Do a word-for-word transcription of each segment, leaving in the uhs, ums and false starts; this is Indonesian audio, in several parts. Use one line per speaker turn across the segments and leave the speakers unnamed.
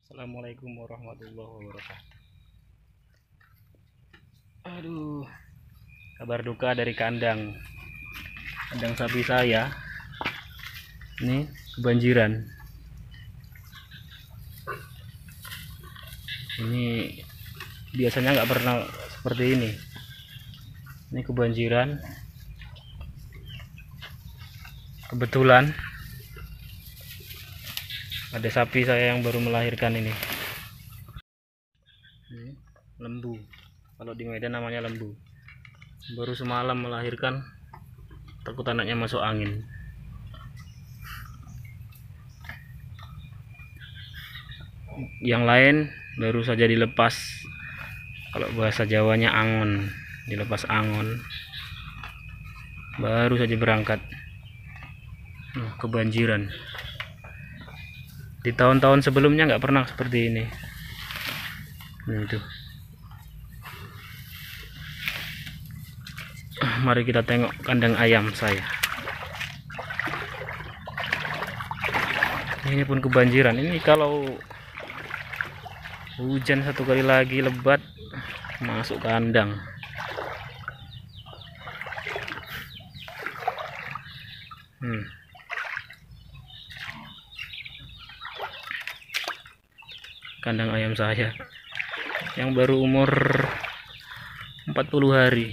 Assalamualaikum warahmatullahi wabarakatuh. Aduh, kabar duka dari kandang kandang sapi saya. Ini kebanjiran. Ini biasanya nggak pernah seperti ini. Ini kebanjiran. Kebetulan ada sapi saya yang baru melahirkan ini. Ini lembu. Kalau di Medan namanya lembu. Baru semalam melahirkan, takut anaknya masuk angin. Yang lain baru saja dilepas. Kalau bahasa Jawanya angon, dilepas angon. Baru saja berangkat. Nah, kebanjiran. Di tahun-tahun sebelumnya nggak pernah seperti ini. Nah, itu. Mari kita tengok kandang ayam saya. Ini pun kebanjiran. Ini kalau hujan satu kali lagi lebat, masuk kandang. Hmm. Kandang ayam saya yang baru umur empat puluh hari.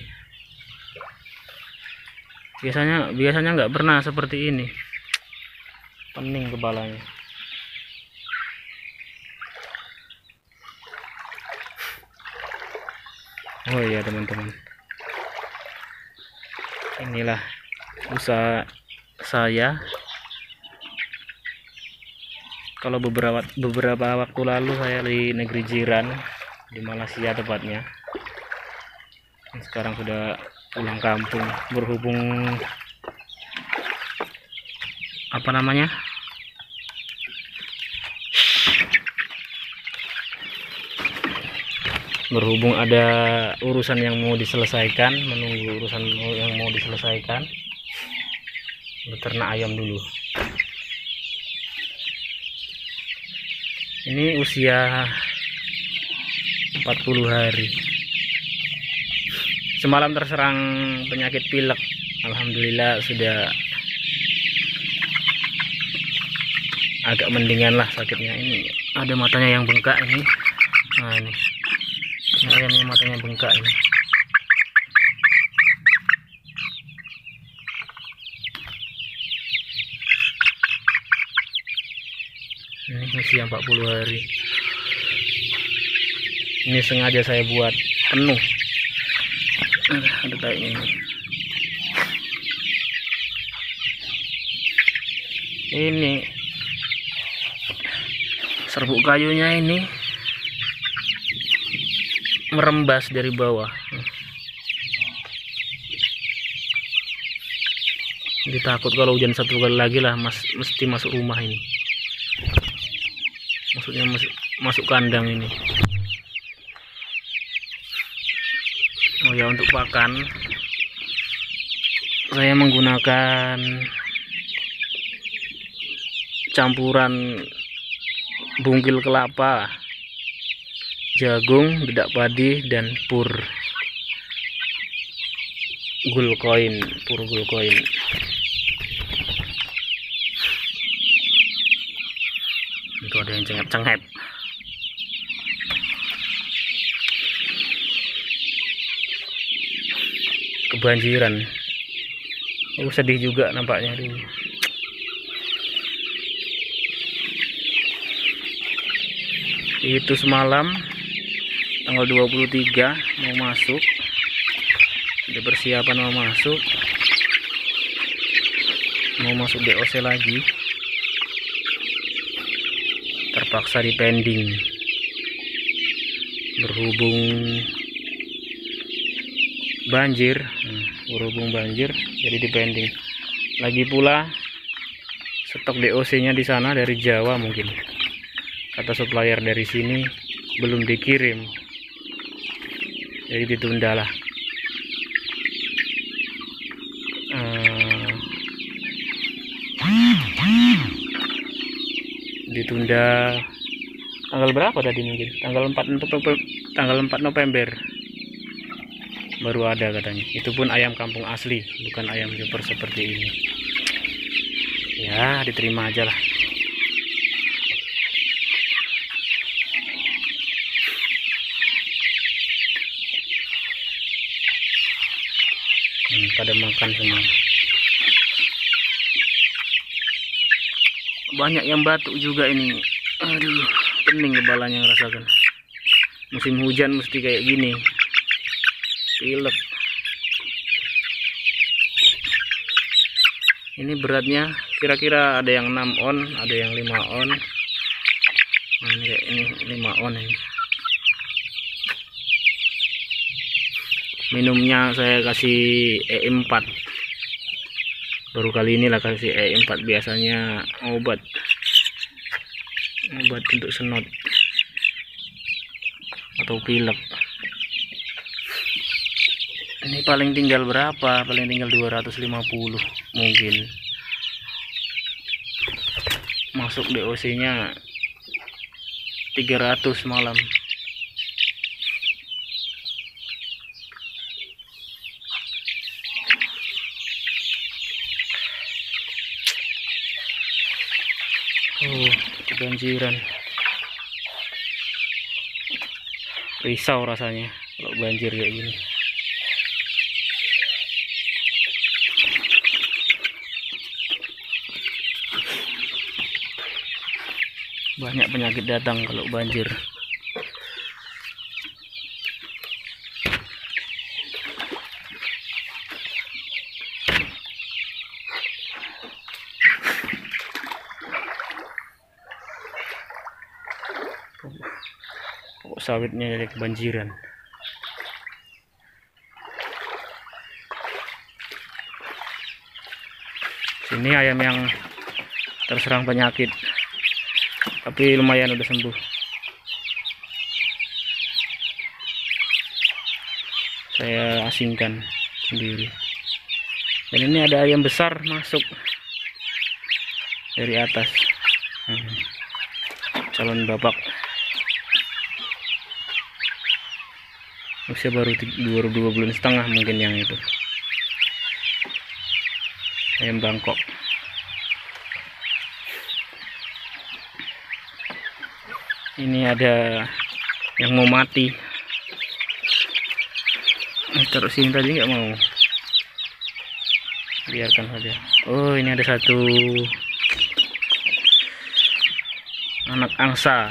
Biasanya biasanya nggak pernah seperti ini. Pening kepalanya. Oh iya teman-teman, inilah usaha saya. Kalau beberapa beberapa waktu lalu saya di negeri jiran, di Malaysia tepatnya. Sekarang sudah pulang kampung, berhubung apa namanya berhubung ada urusan yang mau diselesaikan, menunggu urusan yang mau diselesaikan, beternak ayam dulu. Ini usia empat puluh hari. Semalam terserang penyakit pilek. Alhamdulillah sudah agak mendingan lah sakitnya. Ini ada matanya yang bengkak ini. Nah ini, ini ayamnya matanya bengkak ini. Ini usia empat puluh hari. Ini sengaja saya buat penuh. Ada kayak ini. Ini serbuk kayunya ini merembas dari bawah. Jadi takut kalau hujan satu kali lagi lah, mas mesti masuk rumah ini. Maksudnya masuk, masuk kandang ini. Oh ya, untuk pakan saya menggunakan campuran bungkil kelapa, jagung, dedak padi, dan pur gulkoin, pur gulkoin. Itu ada yang cengep-cengep. Kebanjiran. Oh, sedih juga nampaknya. Aduh. Itu semalam tanggal dua puluh tiga mau masuk. Ada persiapan mau masuk. Mau masuk D O C lagi. Terpaksa dipending. Berhubung banjir, berhubung banjir jadi dipending. Lagi pula stok D O C-nya di sana dari Jawa mungkin. Kata supplier dari sini belum dikirim. Jadi ditunda lah. Uh, ditunda Tanggal berapa tadi mungkin? Tanggal empat tanggal empat November. Baru ada katanya. Itu pun ayam kampung asli, bukan ayam super seperti ini. Ya, diterima aja lah. Hmm, pada makan semua. Banyak yang batuk juga ini. Aduh, pening kepalanya ngerasakan. Musim hujan mesti kayak gini. Pilek. Ini beratnya kira-kira ada yang enam on, ada yang lima on. Nah, ini kayak ini lima on ini. Minumnya saya kasih E empat. Baru kali ini lah kasih E empat, biasanya obat. Obat untuk senot atau pilek. Ini paling tinggal berapa? Paling tinggal dua ratus lima puluh mungkin. Masuk D O C-nya tiga ratus malam. Oh, kebanjiran. Risau rasanya kalau banjir kayak gini. Banyak penyakit datang kalau banjir. Pokok sawitnya jadi kebanjiran. Sini ayam yang terserang penyakit, tapi lumayan udah sembuh. Saya asingkan sendiri. Dan ini ada ayam besar masuk dari atas. Hmm. Calon babak. Usia baru dua, dua bulan setengah mungkin yang itu. Ayam Bangkok. Ini ada yang mau mati. Eh, taruh sini tadi nggak mau. Biarkan saja. Oh, ini ada satu anak angsa.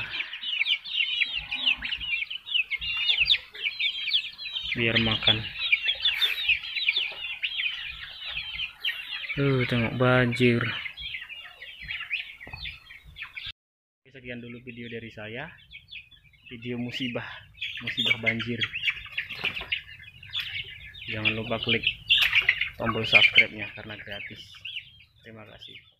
Biar makan. Tuh, tengok banjir. Sekian dulu video dari saya. Video musibah, musibah banjir. Jangan lupa klik tombol subscribe-nya karena gratis. Terima kasih.